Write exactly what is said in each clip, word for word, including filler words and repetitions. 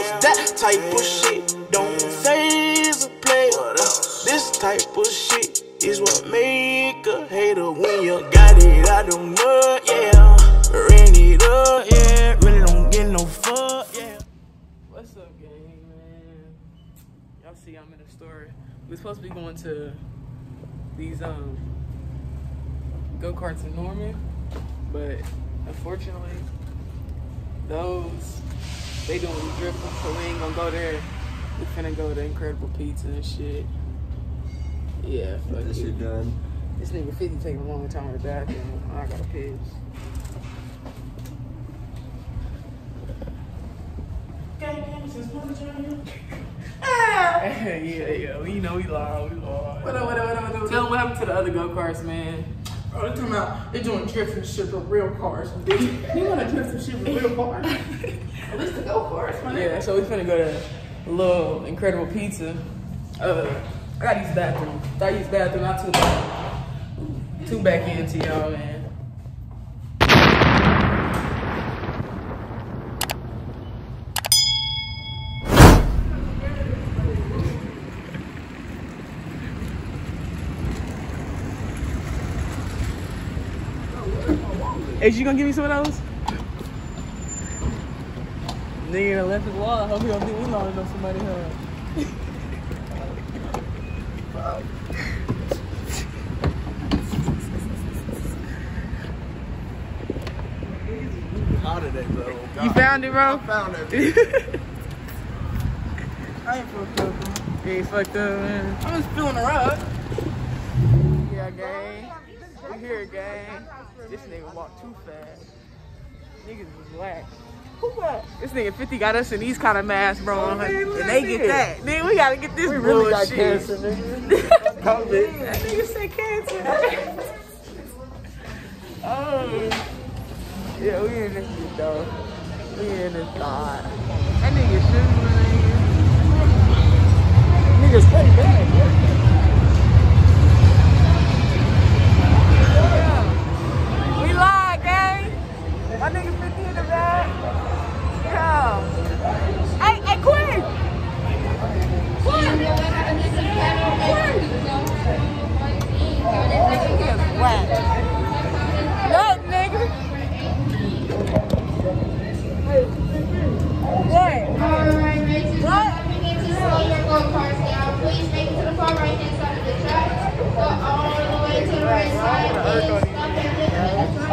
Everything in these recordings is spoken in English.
That type of shit don't faze a player. This type of shit is what make a hater. When you got it, I don't know, yeah. Ran it up, yeah. Really don't get no fuck, yeah. What's up, gang, man? Y'all see I'm in the store. We're supposed to be going to these um go-karts in Norman, but unfortunately, those, they doing drifting, so we ain't gonna go there. We finna go to Incredible Pizza and shit. Yeah, fuck this it. shit done. This nigga fifty taking a long time in the bathroom. I gotta piss. yeah, yeah, we know we loud, we loud. What up, what up, what up, what up? Tell them what happened to the other go-karts, man. Oh, they're talking about they doing drifting shit for real cars. You wanna drift some shit for real cars? At least the go-karts, man. Yeah, so we finna go to a little Incredible Pizza. Uh, I gotta use the bathroom. I use the bathroom, I took two back into y'all, man. Hey, you gonna give me some of those? Nigga done left his wall. I hope he don't think we long enough somebody home. How today, bro? God. You found it, bro? I found it. I ain't fucked up, man. You ain't fucked up, man. I'm just feeling the ride. Yeah, gang. We here, gang. This nigga walked too fast. Niggas was whack. Who what? This nigga fifty got us in these kind of masks, bro. Oh, and man, they get nigga. that. Nigga, we gotta get this We bullshit. really got cancer, nigga. COVID. That nigga said cancer. Oh. Yeah, we in this shit, though. We in this thought. That nigga shooting, nigga. Niggas stay bad, yeah. We live, gang. My nigga fifty in the back. Yeah. Hey, hey, Queen. Queen. Queen. Whack. Look, nigga. What? Alright, racers, what? Coming in to slow your go-karts down. Please make it to the far right-hand side of the track. Go all the way to the right side. Please stop and lift it.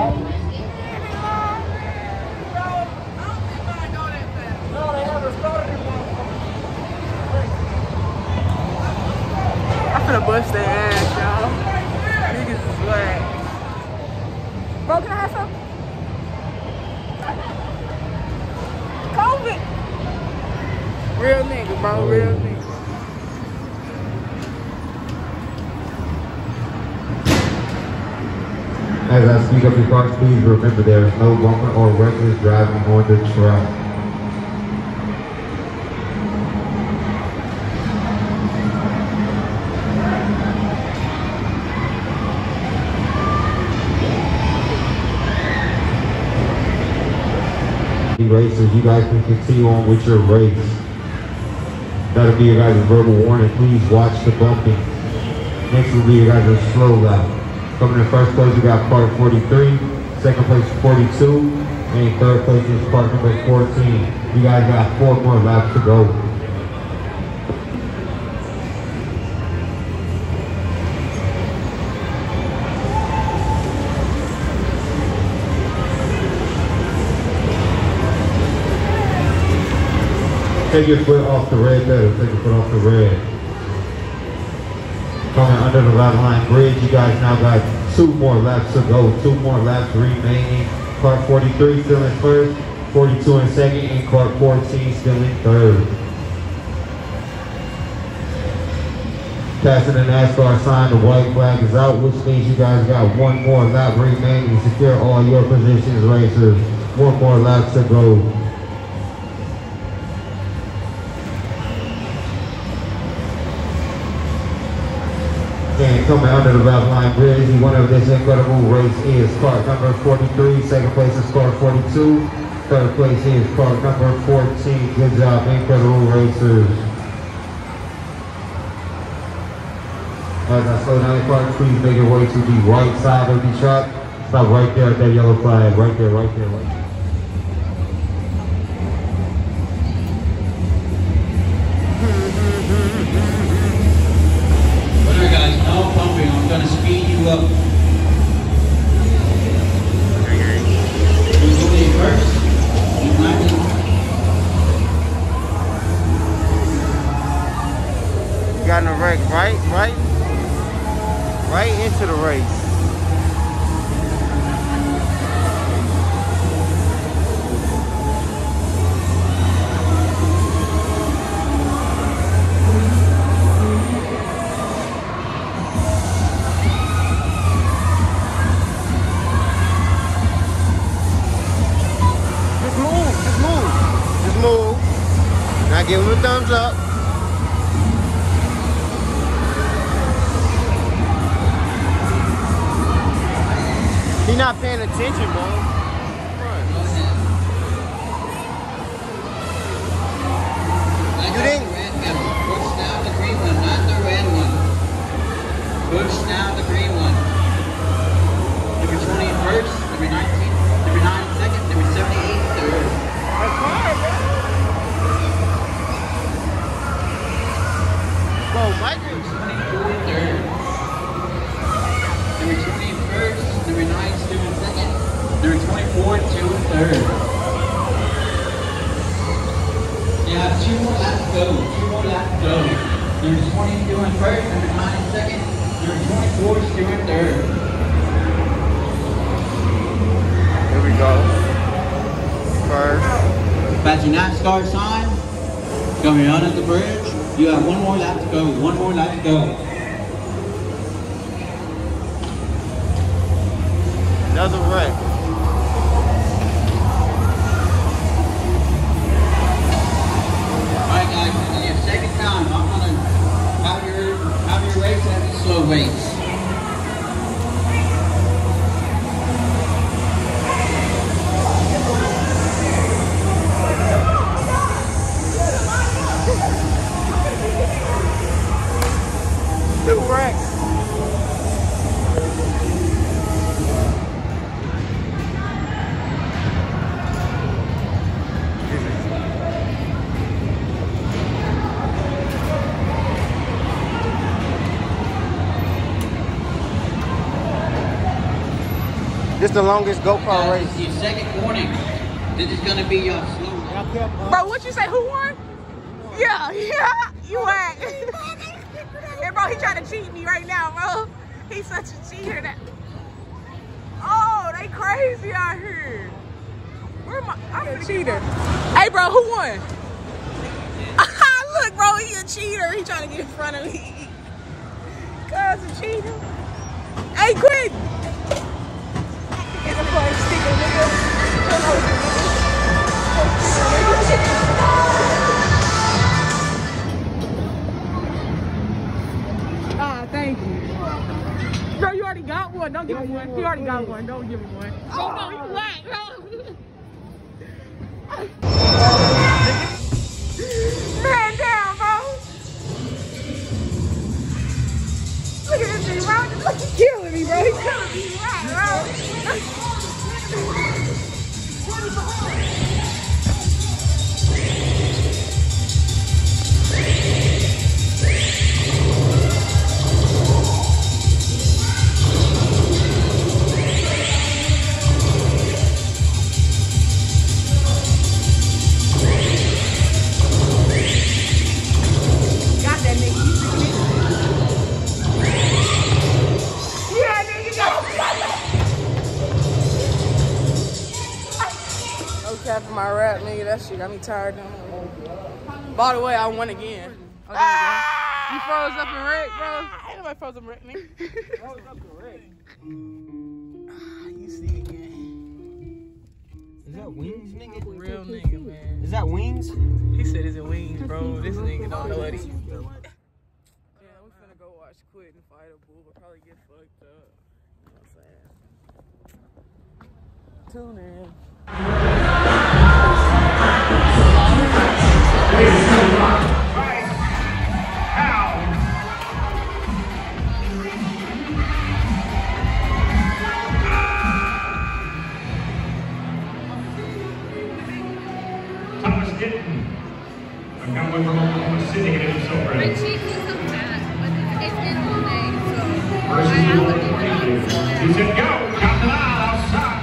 I'm finna bust their ass, y'all. Niggas is black. Bro, can I have some? COVID. Real nigga, bro. Real nigga. As I speak up your cars, please remember there is no bumper or reckless driving on the track. Racers, you guys can continue on with your race. That'll be your guys' verbal warning. Please watch the bumping. Next will be your guys' slow lap. Coming in first place, we got part forty-three. Second place, forty-two. And third place is part number fourteen. You guys got four more laps to go. Take your foot off the red pedal. Take your foot off the red. Coming under the lap line bridge, you guys now got two more laps to go. Two more laps remaining. Car forty-three still in first, forty-two in second, and car fourteen still in third. Passing the NASCAR sign, the white flag is out, which means you guys got one more lap remaining. Secure all your positions, racers. One more lap to go. And coming under the lap line bridge, the winner of this incredible race is car number forty-three. Second place is car forty-two. Third place is car number fourteen. Good job, Incredible Racers. As I slow down the car, please make your way to the right side of the track. Stop right there at that yellow flag. Right there, right there, right there. Alright guys, no pumping. I'm gonna speed you up. You go in first. You might You got in the wreck, right? Right? Right into the race. Just move, just move. Just move. Now give him a thumbs up. He's not paying attention, bro. You didn't. push down the green one, not the red one. Push down the green one. Number twenty-first, number nineteen, number nine second, number seventy-eight third. Bro, Michael. twenty-four third. Number twenty-first, number nine still in second, number twenty-four two third. You have two more laps to go. Two more laps to go. Number twenty-two in first, number nine in second, number twenty-four still in third. Here we go. First. That's your NASCAR sign. Coming on at the bridge. You have one more lap to go. One more lap to go. Another wreck. Alright guys, this is your second time. I'm gonna have your have your race at the slow race. Two wrecks. This is the longest go-kart Uh, race. this is your second warning. This is gonna be your slow race. Bro, what you say? Who won? Yeah, yeah, you won. Yeah, bro, he trying to cheat me right now, bro. He's such a cheater. That. Oh, they crazy out here. Where am I? I'm a cheater. Hey, bro, who won? Look, bro, he a cheater. He trying to get in front of me. Cause a cheater. Hey, quit. Get a flag sticker, nigga. Ah, thank you. Bro, you already got one. Don't give me one. You already got one. Don't give me one. Oh, no, you whack, bro. Man down, bro. Look at this thing, bro. Look, he's killing me, bro. He's killing me. He's right, bro. Got that nigga. You see me? Yeah, nigga, got no cap for my rap, nigga. That shit got me tired. By the way, I won again. Oh, there you go. You froze up in wreck, bro. Ain't nobody froze up in wreck, nigga. Froze up in wreck. You see again. Is that wings, nigga? Real nigga, man. Is that wings? He said it's in wings, bro. This nigga don't know what he. Yeah, we finna go watch Quit and fight a bull, but probably get fucked up. You know what I'm saying? Tune in. Thomas Gittin, a cowboy from Oklahoma City, getting himself ready. My cheek is so fat, but it's been all day, so Versus I have the to keep it up. So He said, go, count it out outside.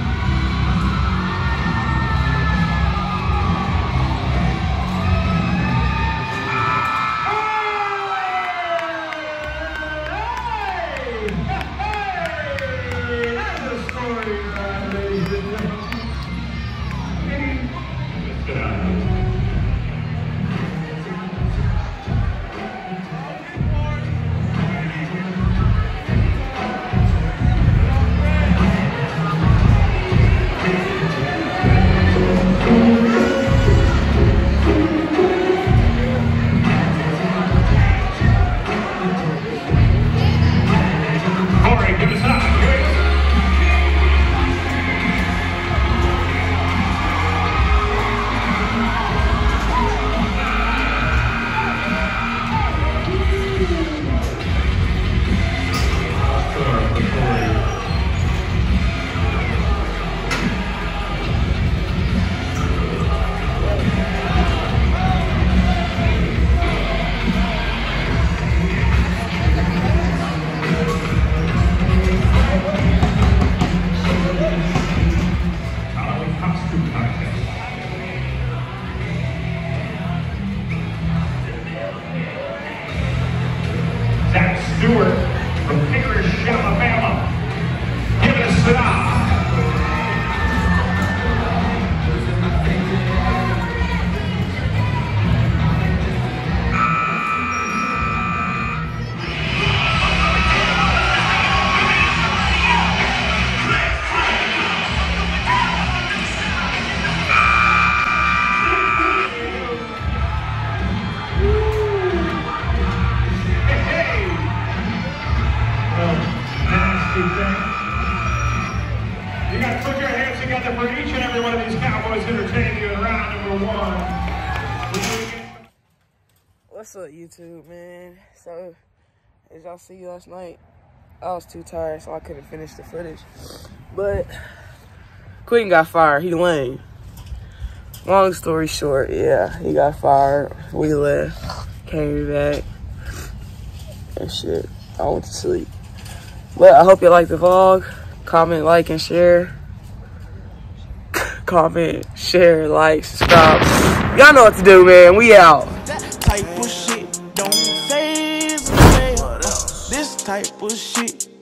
Corey, give us up. Halloween costume contest. Zach Stewart from Pickeridge, Alabama. Give it a stop. You got to put your hands together for each and every one of these Cowboys entertaining you in round number one. What's up, YouTube, man? So, as y'all see last night, I was too tired, so I couldn't finish the footage. But Quentin got fired. He lame. Long story short, yeah, he got fired. We left, came back, and shit. I went to sleep. But I hope you like the vlog. Comment, like, and share. Comment, share, like, subscribe. Y'all know what to do, man. We out. That type of shit don't faze me. This type of shit